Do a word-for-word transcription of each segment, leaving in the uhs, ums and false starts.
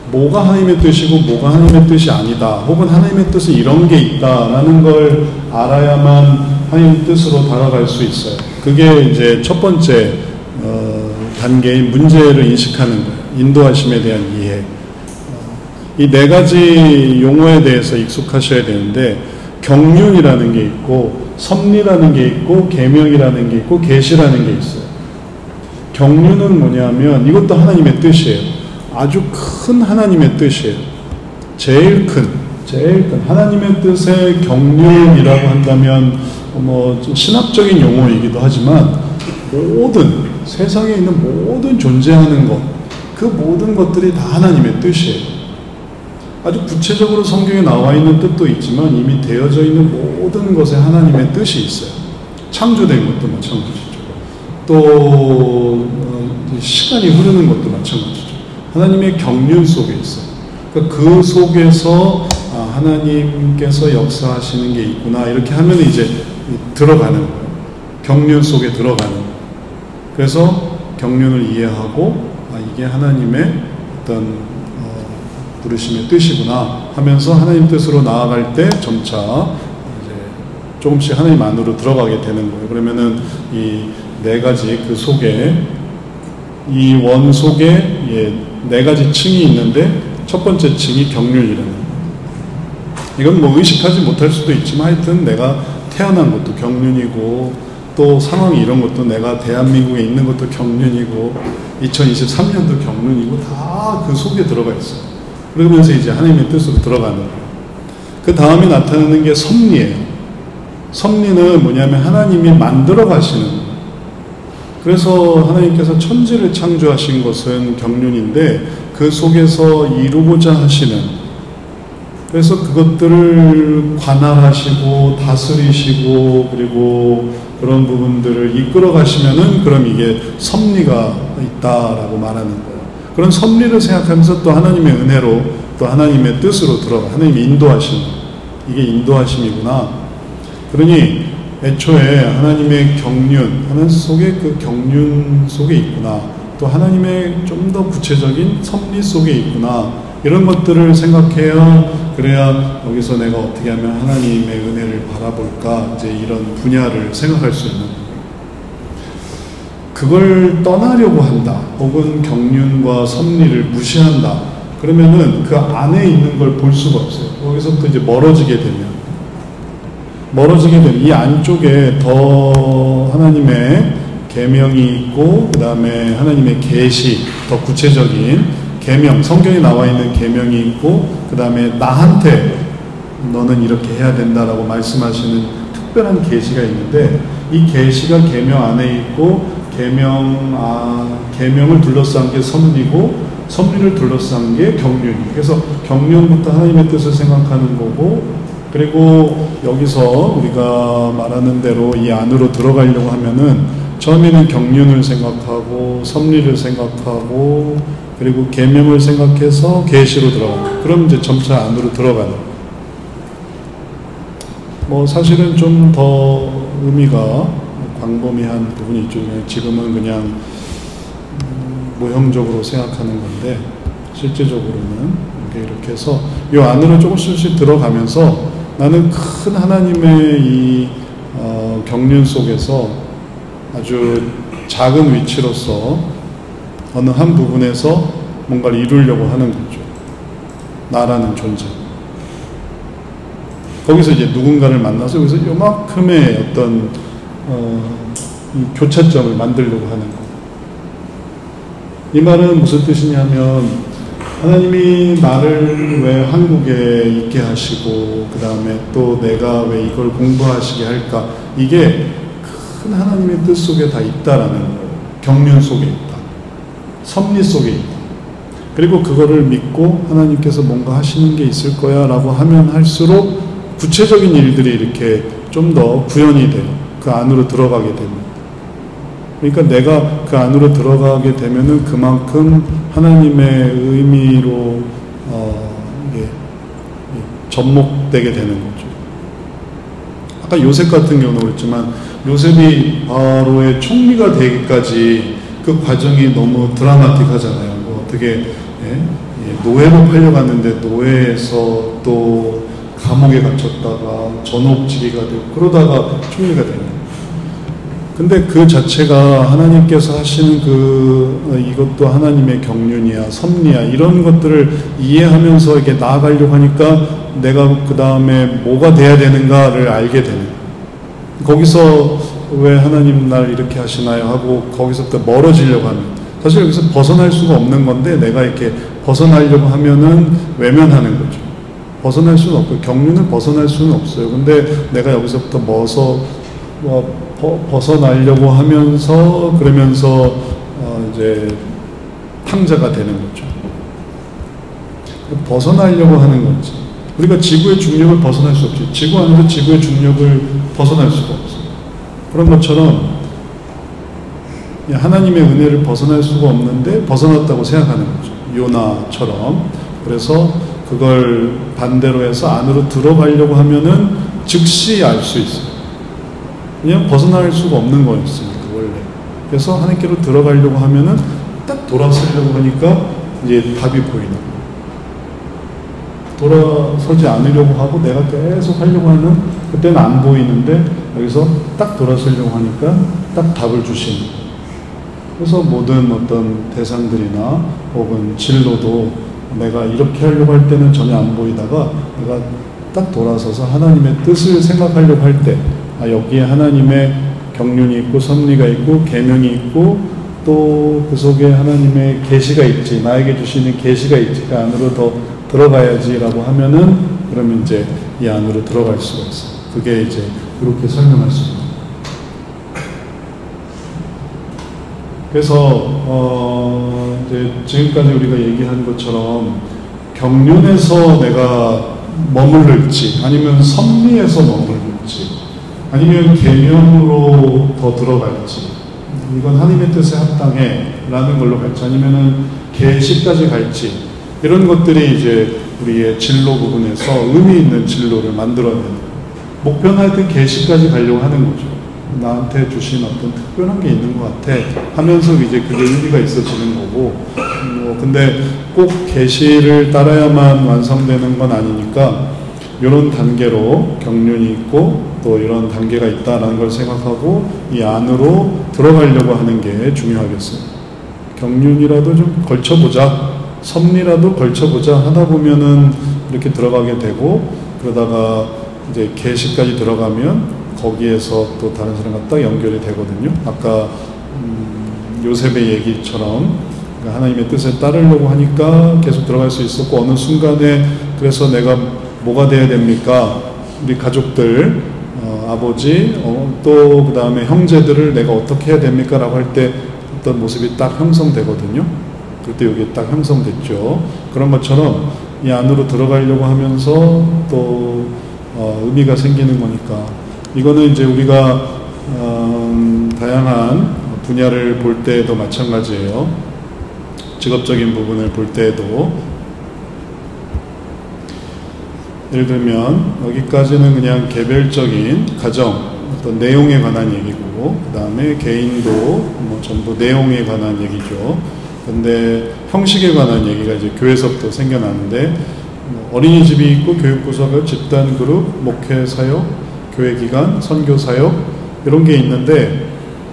뭐가 하나님의 뜻이고 뭐가 하나님의 뜻이 아니다, 혹은 하나님의 뜻은 이런 게 있다라는 걸 알아야만 하나님의 뜻으로 다가갈 수 있어요. 그게 이제 첫 번째 어, 단계인 문제를 인식하는 거예요. 인도하심에 대한 이해. 이 네 가지 용어에 대해서 익숙하셔야 되는데, 경륜이라는 게 있고, 섭리라는 게 있고, 계명이라는 게 있고, 계시라는 게 있어요. 경륜은 뭐냐면 이것도 하나님의 뜻이에요. 아주 큰 하나님의 뜻이에요. 제일 큰, 제일 큰 하나님의 뜻의 경륜이라고 한다면 뭐 신학적인 용어이기도 하지만, 모든 세상에 있는 모든 존재하는 것, 그 모든 것들이 다 하나님의 뜻이에요. 아주 구체적으로 성경에 나와 있는 뜻도 있지만 이미 되어져 있는 모든 것에 하나님의 뜻이 있어요. 창조된 것도 마찬가지죠. 또 시간이 흐르는 것도 마찬가지죠. 하나님의 경륜 속에 있어요. 그러니까 그 속에서 아, 하나님께서 역사하시는 게 있구나, 이렇게 하면 이제 들어가는 거예요. 경륜 속에 들어가는 거예요. 그래서 경륜을 이해하고 아, 이게 하나님의 어떤 부르심의 뜻이구나 하면서 하나님 뜻으로 나아갈 때 점차 이제 조금씩 하나님 안으로 들어가게 되는 거예요. 그러면은 이 네 가지 그 속에, 이 원 속에 예, 네 가지 층이 있는데 첫 번째 층이 경륜이라는 거예요. 이건 뭐 의식하지 못할 수도 있지만 하여튼 내가 태어난 것도 경륜이고, 또 상황이 이런 것도, 내가 대한민국에 있는 것도 경륜이고, 이천이십삼 년도 경륜이고, 다 그 속에 들어가 있어요. 그러면서 이제 하나님의 뜻으로 들어가는 거예요. 그 다음에 나타나는 게 섭리예요. 섭리는 뭐냐면 하나님이 만들어 가시는 거예요. 그래서 하나님께서 천지를 창조하신 것은 경륜인데 그 속에서 이루고자 하시는, 그래서 그것들을 관할하시고 다스리시고 그리고 그런 부분들을 이끌어 가시면은 그럼 이게 섭리가 있다라고 말하는 거예요. 그런 섭리를 생각하면서 또 하나님의 은혜로 또 하나님의 뜻으로 들어가, 하나님이 인도하심, 이게 인도하심이구나. 그러니 애초에 하나님의 경륜, 하나님 속에 그 경륜 속에 있구나, 또 하나님의 좀 더 구체적인 섭리 속에 있구나, 이런 것들을 생각해야, 그래야 여기서 내가 어떻게 하면 하나님의 은혜를 바라볼까, 이제 이런 분야를 생각할 수 있는 거예요. 그걸 떠나려고 한다, 혹은 경륜과 섭리를 무시한다, 그러면은 그 안에 있는 걸 볼 수가 없어요. 거기서부터 이제 멀어지게 되면, 멀어지게 되면 이 안쪽에 더 하나님의 계명이 있고, 그 다음에 하나님의 계시, 더 구체적인 계명, 성경에 나와 있는 계명이 있고, 그 다음에 나한테 너는 이렇게 해야 된다라고 말씀하시는 특별한 계시가 있는데, 이 계시가 계명 안에 있고, 계명, 아, 계명을 둘러싼 게 섭리고, 섭리를 둘러싼 게 경륜이에요. 그래서 경륜부터 하나님의 뜻을 생각하는 거고, 그리고 여기서 우리가 말하는 대로 이 안으로 들어가려고 하면은 처음에는 경륜을 생각하고, 섭리를 생각하고, 그리고 계명을 생각해서 계시로 들어가고, 그럼 이제 점차 안으로 들어가는. 뭐 사실은 좀 더 의미가 광범위한 부분이 있죠. 지금은 그냥 모형적으로 생각하는 건데, 실제적으로는 이렇게 해서 이 안으로 조금씩 들어가면서 나는 큰 하나님의 이 어, 경륜 속에서 아주 작은 위치로서 어느 한 부분에서 뭔가를 이루려고 하는 거죠. 나라는 존재. 거기서 이제 누군가를 만나서 여기서 요만큼의 어떤 어, 이 교차점을 만들려고 하는 거. 이 말은 무슨 뜻이냐면, 하나님이 나를 왜 한국에 있게 하시고, 그 다음에 또 내가 왜 이걸 공부하시게 할까, 이게 큰 하나님의 뜻 속에 다 있다라는 거예요. 경륜 속에 있다, 섭리 속에 있다. 그리고 그거를 믿고 하나님께서 뭔가 하시는 게 있을 거야 라고 하면 할수록 구체적인 일들이 이렇게 좀 더 구현이 돼요. 그 안으로 들어가게 됩니다. 그러니까 내가 그 안으로 들어가게 되면은 그만큼 하나님의 의미로 어, 이게 접목되게 되는 거죠. 아까 요셉 같은 경우는 그렇지만, 요셉이 바로의 총리가 되기까지 그 과정이 너무 드라마틱하잖아요. 뭐 어떻게 예? 예, 노예로 팔려갔는데 노예에서 또 감옥에 갇혔다가 전업지기가 되고 그러다가 총리가 되는. 근데 그 자체가 하나님께서 하시는 그 이것도 하나님의 경륜이야, 섭리야 이런 것들을 이해하면서 이렇게 나아가려고 하니까 내가 그 다음에 뭐가 돼야 되는가를 알게 되는. 거기서 왜 하나님 날 이렇게 하시나요 하고 거기서부터 멀어지려고 하는. 사실 여기서 벗어날 수가 없는 건데 내가 이렇게 벗어나려고 하면은 외면하는 거죠. 벗어날 수는 없고 경륜을 벗어날 수는 없어요. 근데 내가 여기서부터 벗어 뭐 벗어나려고 하면서 그러면서 어 이제 탕자가 되는 거죠. 벗어나려고 하는 거지. 우리가 지구의 중력을 벗어날 수 없지. 지구 안에서 지구의 중력을 벗어날 수가 없어요. 그런 것처럼 하나님의 은혜를 벗어날 수가 없는데 벗어났다고 생각하는 거죠. 요나처럼. 그래서 그걸 반대로 해서 안으로 들어가려고 하면은 즉시 알 수 있어요. 그냥 벗어날 수가 없는 거였으니까 원래. 그래서 하나님께로 들어가려고 하면은 딱 돌아서려고 하니까 이제 답이 보이는 거예요. 돌아서지 않으려고 하고 내가 계속 하려고 하는 그때는 안 보이는데 여기서 딱 돌아서려고 하니까 딱 답을 주시는 거예요. 그래서 모든 어떤 대상들이나 혹은 진로도 내가 이렇게 하려고 할 때는 전혀 안 보이다가 내가 딱 돌아서서 하나님의 뜻을 생각하려고 할 때 아, 여기에 하나님의 경륜이 있고 섭리가 있고 계명이 있고 또 그 속에 하나님의 계시가 있지, 나에게 주시는 계시가 있지, 그 안으로 더 들어가야지라고 하면은 그러면 이제 이 안으로 들어갈 수가 있어요. 그게 이제 이렇게 설명할 수 있는. 그래서 어 이제 지금까지 우리가 얘기한 것처럼 경륜에서 내가 머물를지 아니면 섭리에서 머물를지 아니면 계명으로 더 들어갈지 이건 하나님의 뜻에 합당해 라는 걸로 갈지 아니면은 계시까지 갈지 이런 것들이 이제 우리의 진로 부분에서 의미 있는 진로를 만들어내는 목표는 하여튼 계시까지 가려고 하는 거죠. 나한테 주신 어떤 특별한 게 있는 것 같아 하면서 이제 그게 의미가 있어지는 거고 뭐 근데 꼭 계시를 따라야만 완성되는 건 아니니까 이런 단계로 경륜이 있고 또 이런 단계가 있다라는 걸 생각하고 이 안으로 들어가려고 하는 게 중요하겠어요. 경륜이라도 좀 걸쳐보자, 섭리라도 걸쳐보자 하다 보면은 이렇게 들어가게 되고 그러다가 이제 계시까지 들어가면 거기에서 또 다른 사람과 딱 연결이 되거든요. 아까 음, 요셉의 얘기처럼 하나님의 뜻에 따르려고 하니까 계속 들어갈 수 있었고 어느 순간에 그래서 내가 뭐가 돼야 됩니까? 우리 가족들, 어, 아버지, 어, 또 그 다음에 형제들을 내가 어떻게 해야 됩니까? 라고 할 때 어떤 모습이 딱 형성되거든요. 그때 여기 딱 형성됐죠. 그런 것처럼 이 안으로 들어가려고 하면서 또 어, 의미가 생기는 거니까 이거는 이제 우리가 어, 다양한 분야를 볼 때에도 마찬가지예요. 직업적인 부분을 볼 때에도 예를 들면 여기까지는 그냥 개별적인 가정 어떤 내용에 관한 얘기고 그 다음에 개인도 뭐 전부 내용에 관한 얘기죠. 근데 형식에 관한 얘기가 이제 교회에서부터 생겨나는데 뭐 어린이집이 있고 교육부서가 집단 그룹, 목회 사역, 교회 기관, 선교 사역 이런 게 있는데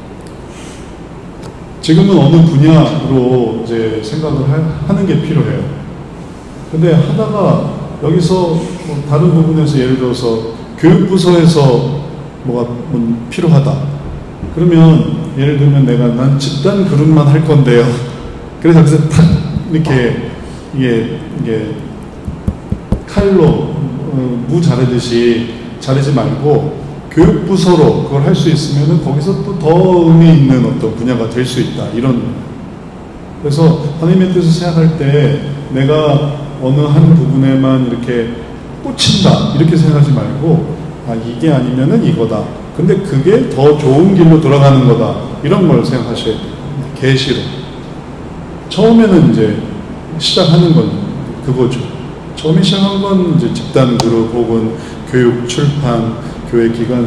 지금은 어느 분야로 이제 생각을 하, 하는 게 필요해요. 근데 하다가 여기서 뭐 다른 부분에서 예를 들어서 교육부서에서 뭐가 뭐 필요하다. 그러면 예를 들면 내가 난 집단 그룹만 할 건데요. 그래서 여기서 탁 이렇게 이게 이게 칼로 어, 무 자르듯이 자르지 말고 교육부서로 그걸 할 수 있으면은 거기서 또 더 의미 있는 어떤 분야가 될 수 있다. 이런. 그래서 하나님의 뜻을 생각할 때 내가 어느 한 부분에만 이렇게 꽂힌다 이렇게 생각하지 말고 아 이게 아니면은 이거다. 근데 그게 더 좋은 길로 돌아가는 거다. 이런 걸 생각하셔야 돼요. 계시로. 처음에는 이제 시작하는 건 그거죠. 처음에 시작한 건 이제 집단 그룹 혹은 교육, 출판, 교회 기관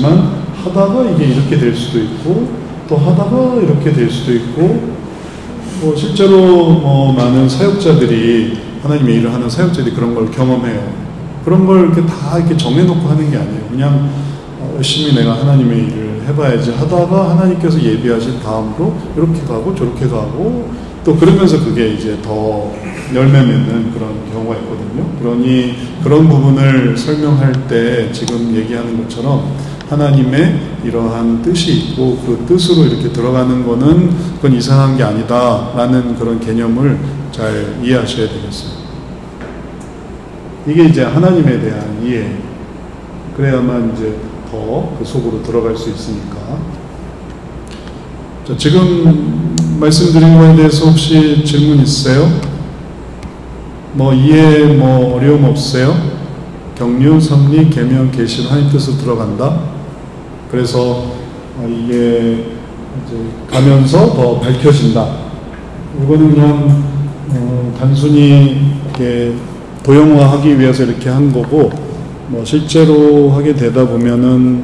상담이었지만 하다가 이게 이렇게 될 수도 있고 또 하다가 이렇게 될 수도 있고 뭐 실제로 뭐 많은 사역자들이 하나님의 일을 하는 사역자들이 그런 걸 경험해요. 그런 걸 이렇게 다 이렇게 정해놓고 하는 게 아니에요. 그냥 열심히 내가 하나님의 일을 해봐야지 하다가 하나님께서 예비하신 다음으로 이렇게 가고 저렇게 가고 또 그러면서 그게 이제 더 열매 맺는 그런 경우가 있거든요. 그러니 그런 부분을 설명할 때 지금 얘기하는 것처럼 하나님의 이러한 뜻이 있고 그 뜻으로 이렇게 들어가는 거는 그건 이상한 게 아니다 라는 그런 개념을 잘 이해하셔야 되겠어요. 이게 이제 하나님에 대한 이해. 그래야만 이제 더 그 속으로 들어갈 수 있으니까. 자, 지금 말씀드린 거에 대해서 혹시 질문 있으세요? 뭐 이해 뭐 어려움 없으세요? 경륜, 섭리, 계명, 계시로 하나님 뜻으로 들어간다. 그래서 이게 이제 가면서 더 밝혀진다. 이거는 그냥 어 단순히 이렇게 도형화하기 위해서 이렇게 한 거고, 뭐 실제로 하게 되다 보면은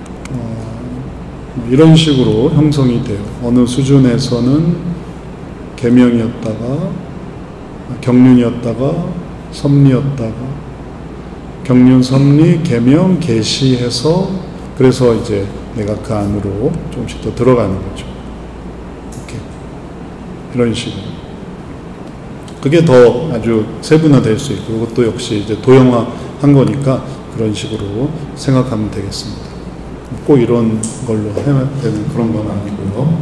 어 이런 식으로 형성이 돼요. 어느 수준에서는 계명이었다가 경륜이었다가 섭리였다가 경륜, 섭리, 계명, 계시해서 그래서 이제 내가 그 안으로 조금씩 더 들어가는 거죠. 이렇게 이런 식으로. 그게 더 아주 세분화될 수 있고, 이것도 역시 이제 도형화한 거니까 그런 식으로 생각하면 되겠습니다. 꼭 이런 걸로 해야 되는 그런 건 아니고요.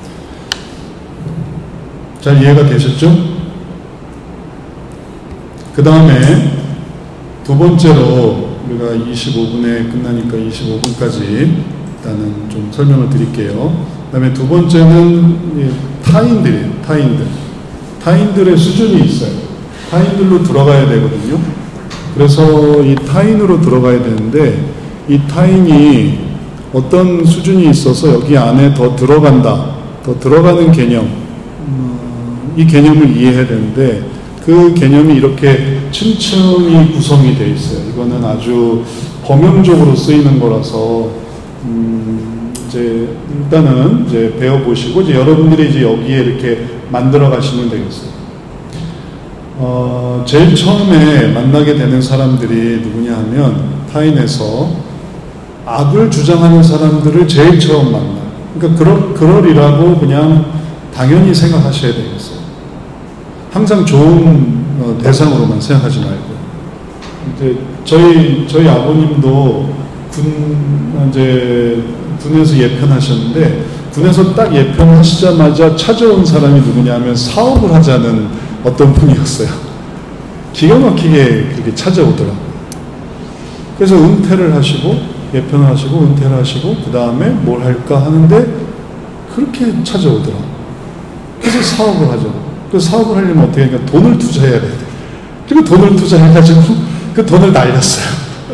잘 이해가 되셨죠? 그 다음에 두 번째로 우리가 이십오 분에 끝나니까 이십오 분까지 일단은 좀 설명을 드릴게요. 그 다음에 두 번째는 타인들이에요. 타인들. 타인들의 수준이 있어요. 타인들로 들어가야 되거든요. 그래서 이 타인으로 들어가야 되는데 이 타인이 어떤 수준이 있어서 여기 안에 더 들어간다. 더 들어가는 개념. 음, 이 개념을 이해해야 되는데 그 개념이 이렇게 층층이 구성이 되어 있어요. 이거는 아주 범용적으로 쓰이는 거라서 음 이제 일단은 이제 배워보시고 이제 여러분들이 이제 여기에 이렇게 만들어 가시면 되겠어요. 어 제일 처음에 만나게 되는 사람들이 누구냐 하면 타인에서 악을 주장하는 사람들을 제일 처음 만나요. 그러니까 그럴, 그러리라고 그냥 당연히 생각하셔야 되겠어요. 항상 좋은 어, 대상으로만 생각하지 말고. 이제 저희 저희 아버님도 군 이제 군에서 예편하셨는데 군에서 딱 예편하시자마자 찾아온 사람이 누구냐면 사업을 하자는 어떤 분이었어요. 기가 막히게 그렇게 찾아오더라고요. 그래서 은퇴를 하시고 예편을 하시고 은퇴를 하시고 그 다음에 뭘 할까 하는데 그렇게 찾아오더라고요. 그래서 사업을 하죠. 그 사업을 하려면 어떻게 하니까 돈을 투자해야 돼요. 그리고 돈을 투자해가지고 그 돈을 날렸어요.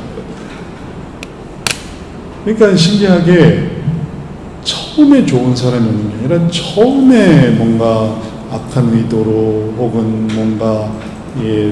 그러니까 신기하게 처음에 좋은 사람이 없는 게 아니라 처음에 뭔가 악한 의도로 혹은 뭔가 예, 예,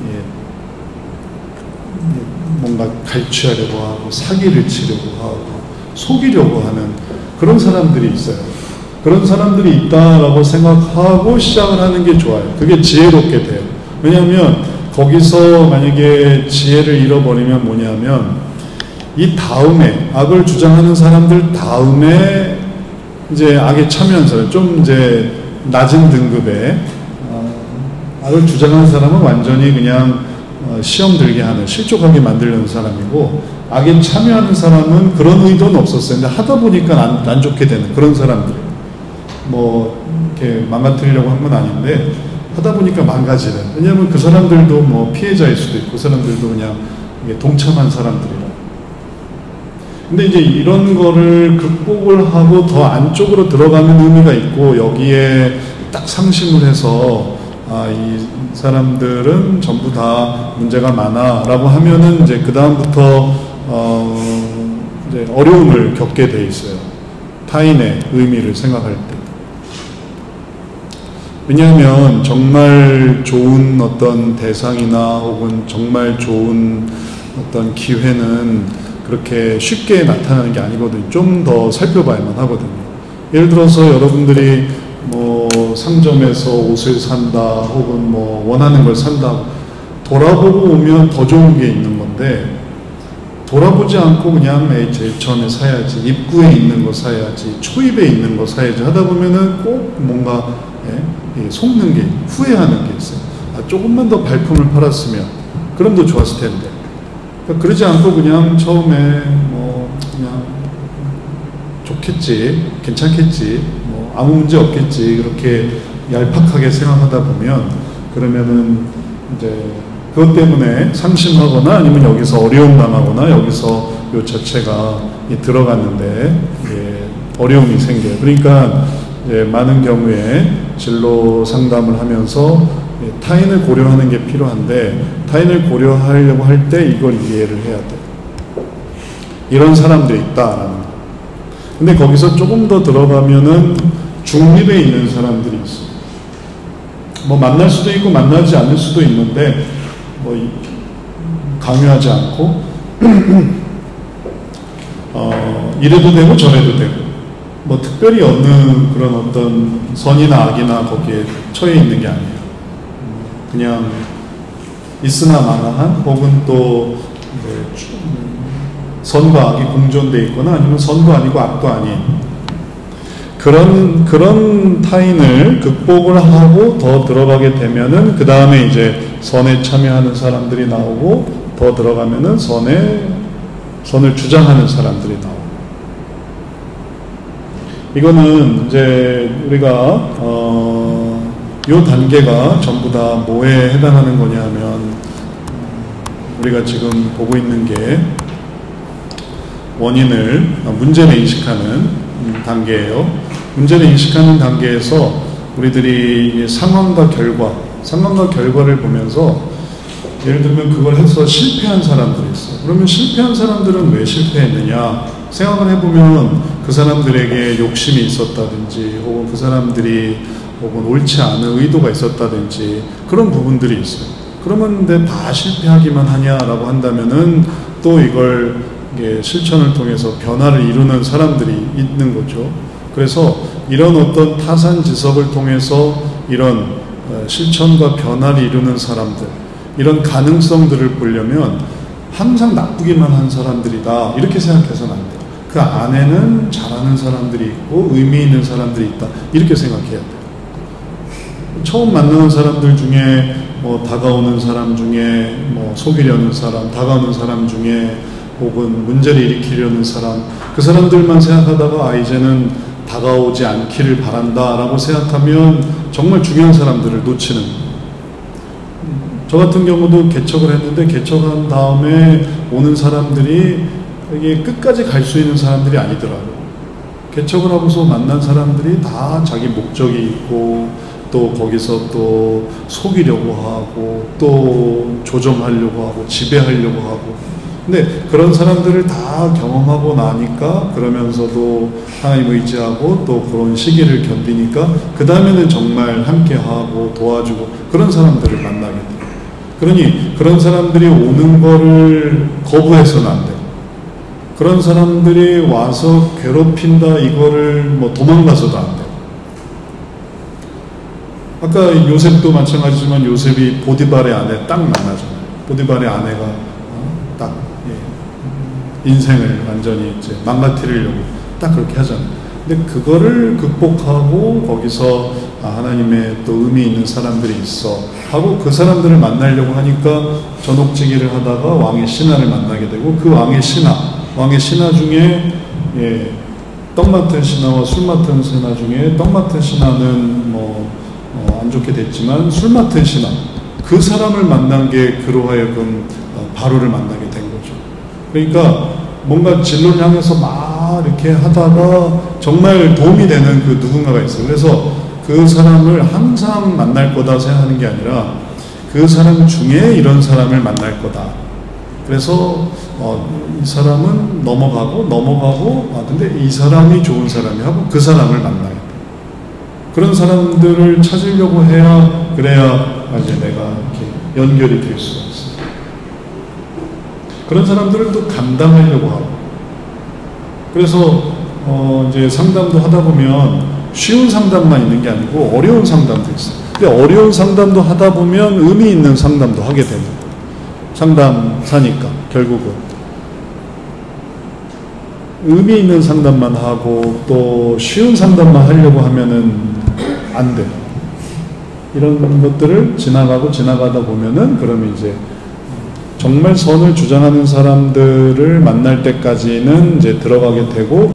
뭔가 갈취하려고 하고 사기를 치려고 하고 속이려고 하는 그런 사람들이 있어요. 그런 사람들이 있다라고 생각하고 시작을 하는 게 좋아요. 그게 지혜롭게 돼요. 왜냐하면 거기서 만약에 지혜를 잃어버리면 뭐냐면 이 다음에 악을 주장하는 사람들 다음에 이제 악에 참여한 사람 좀 이제 낮은 등급의 어, 악을 주장하는 사람은 완전히 그냥 어, 시험 들게 하는 실족하게 만들려는 사람이고 악에 참여하는 사람은 그런 의도는 없었어요. 근데 하다 보니까 안, 안 좋게 되는 그런 사람들. 뭐 이렇게 망가뜨리려고 한 건 아닌데 하다 보니까 망가지는. 왜냐하면 그 사람들도 뭐 피해자일 수도 있고 그 사람들도 그냥 동참한 사람들이라. 근데 이제 이런 거를 극복을 하고 더 안쪽으로 들어가는 의미가 있고 여기에 딱 상심을 해서 아, 이 사람들은 전부 다 문제가 많아라고 하면은 이제 그 다음부터 어 이제 어려움을 겪게 돼 있어요. 타인의 의미를 생각할 때. 왜냐하면 정말 좋은 어떤 대상이나 혹은 정말 좋은 어떤 기회는 그렇게 쉽게 나타나는 게 아니거든요. 좀 더 살펴봐야만 하거든요. 예를 들어서 여러분들이 뭐 뭐 상점에서 옷을 산다 혹은 뭐 원하는 걸 산다 돌아보고 오면 더 좋은 게 있는 건데 돌아보지 않고 그냥 에이 제일 처음에 사야지 입구에 있는 거 사야지 초입에 있는 거 사야지 하다 보면은 꼭 뭔가 예, 속는 게 후회하는 게 있어요. 아, 조금만 더 발품을 팔았으면 그럼 더 좋았을 텐데 그러니까 그러지 않고 그냥 처음에 뭐 그냥 좋겠지 괜찮겠지 뭐 아무 문제 없겠지 그렇게 얄팍하게 생각하다 보면 그러면은 이제 그것 때문에 상심하거나 아니면 여기서 어려움 당하거나 여기서 요 자체가 들어갔는데 예, 어려움이 생겨요. 그러니까 예, 많은 경우에 진로 상담을 하면서 예, 타인을 고려하는 게 필요한데 타인을 고려하려고 할 때 이걸 이해를 해야 돼요. 이런 사람들이 있다라는 거. 근데 거기서 조금 더 들어가면은 중립에 있는 사람들이 있어요. 뭐 만날 수도 있고 만나지 않을 수도 있는데 뭐 강요하지 않고 어, 이래도 되고 저래도 되고 뭐 특별히 어느 그런 어떤 선이나 악이나 거기에 처해 있는 게 아니에요. 그냥 있으나 마나한 혹은 또 선과 악이 공존되어 있거나 아니면 선도 아니고 악도 아닌 그런 그런 타인을 극복을 하고 더 들어가게 되면은 그 다음에 이제 선에 참여하는 사람들이 나오고 더 들어가면은 선에 선을 주장하는 사람들이 나오고 이거는 이제 우리가 어, 요 단계가 전부 다 뭐에 해당하는 거냐면 우리가 지금 보고 있는 게 원인을 문제를 인식하는 단계예요. 문제를 인식하는 단계에서 우리들이 상황과 결과, 상황과 결과를 보면서 예를 들면 그걸 해서 실패한 사람들이 있어요. 그러면 실패한 사람들은 왜 실패했느냐 생각을 해보면 그 사람들에게 욕심이 있었다든지 혹은 그 사람들이 혹은 옳지 않은 의도가 있었다든지 그런 부분들이 있어요. 그러면 근데 다 실패하기만 하냐라고 한다면은 또 이걸 이게 실천을 통해서 변화를 이루는 사람들이 있는 거죠. 그래서 이런 어떤 타산지석을 통해서 이런 실천과 변화를 이루는 사람들, 이런 가능성들을 보려면 항상 나쁘기만 한 사람들이다 이렇게 생각해서는 안 돼요. 그 안에는 잘하는 사람들이 있고 의미 있는 사람들이 있다 이렇게 생각해야 돼요. 처음 만나는 사람들 중에 뭐 다가오는 사람 중에 뭐 속이려는 사람, 다가오는 사람 중에 혹은 문제를 일으키려는 사람 그 사람들만 생각하다가 아 이제는 다가오지 않기를 바란다 라고 생각하면 정말 중요한 사람들을 놓치는 저 같은 경우도 개척을 했는데 개척한 다음에 오는 사람들이 이게 끝까지 갈 수 있는 사람들이 아니더라고요. 개척을 하고서 만난 사람들이 다 자기 목적이 있고 또 거기서 또 속이려고 하고 또 조종하려고 하고 지배하려고 하고 근데 그런 사람들을 다 경험하고 나니까 그러면서도 하나님 의지하고 또 그런 시기를 견디니까 그 다음에는 정말 함께하고 도와주고 그런 사람들을 만나게 돼요. 그러니 그런 사람들이 오는 거를 거부해서는 안 돼요. 그런 사람들이 와서 괴롭힌다 이거를 뭐 도망가서도 안 돼요. 아까 요셉도 마찬가지지만 요셉이 보디발의 아내 딱 만나잖아요. 보디발의 아내가 어, 딱 예, 인생을 완전히 이제 망가뜨리려고 딱 그렇게 하잖아요. 근데 그거를 극복하고 거기서 아, 하나님의 또 의미 있는 사람들이 있어 하고 그 사람들을 만나려고 하니까 전옥지기를 하다가 왕의 신하를 만나게 되고 그 왕의 신하, 왕의 신하 중에 예, 떡 맡은 신하와 술 맡은 신하 중에 떡 맡은 신하는 뭐 어, 안 좋게 됐지만 술 맡은 신하 그 사람을 만난 게 그로 하여금 어, 바로를 만나게 된 거죠. 그러니까 뭔가 진로를 향해서 막 이렇게 하다가 정말 도움이 되는 그 누군가가 있어요. 그래서 그 사람을 항상 만날 거다 생각하는 게 아니라 그 사람 중에 이런 사람을 만날 거다. 그래서 어, 이 사람은 넘어가고 넘어가고 아 근데 이 사람이 좋은 사람이 하고 그 사람을 만나요. 그런 사람들을 찾으려고 해야 그래야 이제 내가 이렇게 연결이 될 수가 있어요. 그런 사람들을 또 감당하려고 하고 그래서 어 이제 상담도 하다 보면 쉬운 상담만 있는 게 아니고 어려운 상담도 있어요. 근데 어려운 상담도 하다 보면 의미 있는 상담도 하게 되는 거예요. 상담사니까 결국은 의미 있는 상담만 하고 또 쉬운 상담만 하려고 하면은 안 돼요. 이런 것들을 지나가고 지나가다 보면은 그러면 이제 정말 선을 주장하는 사람들을 만날 때까지는 이제 들어가게 되고